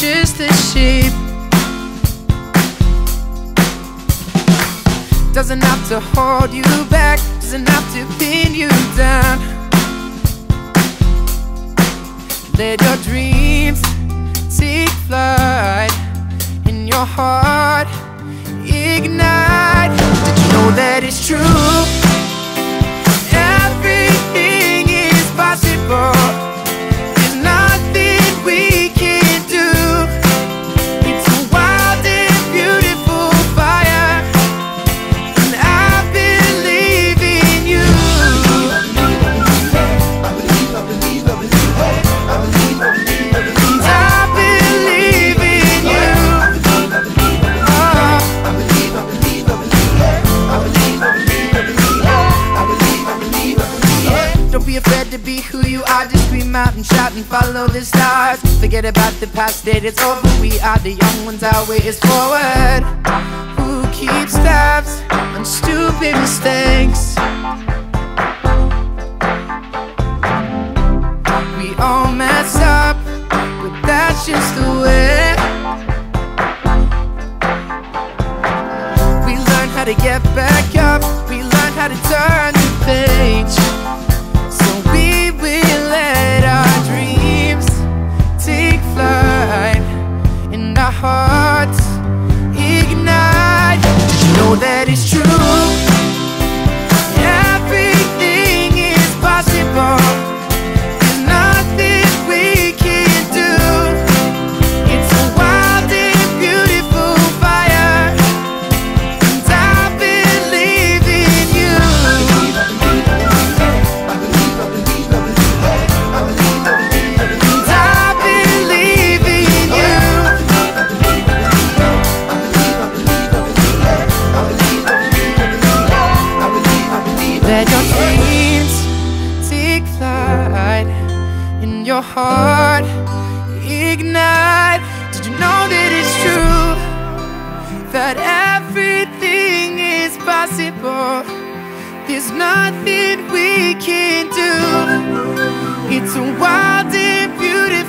just a shape. Doesn't have to hold you back, doesn't have to pin you down. Let your dreams take flight in your heart, ignite. Did you know that it's true? Everything is possible. There's nothing we can't do. It's a wild and beautiful fire, and I believe in you. I believe, I believe, I believe, I believe, I believe, I believe. I believe in you. I believe, I believe, I believe, I believe, I believe, I believe, I believe, I believe, I believe. Don't be afraid to be who you are. Just scream out and shout and follow the stars. Forget about the past, it's over. We are the young ones, our way is forward. Who keeps tabs on stupid mistakes? We all mess up, but that's just the way. We learn how to get back up, we learn how to turn the page. So we will let our dreams take flight, and our hearts ignite. Did you know that it's true? Everything is possible. There's nothing we can't do. It's a wild and beautiful fire, and I believe in you. I believe, I believe, I believe, I believe, I believe, I believe, I believe, I believe, I believe in you. I believe, I believe, I believe, I believe, I believe, I believe, I believe, I believe. Let your dreams take flight in your heart, ignite. Did you know that it's true? That everything is possible. There's nothing we can't do. It's a wild and beautiful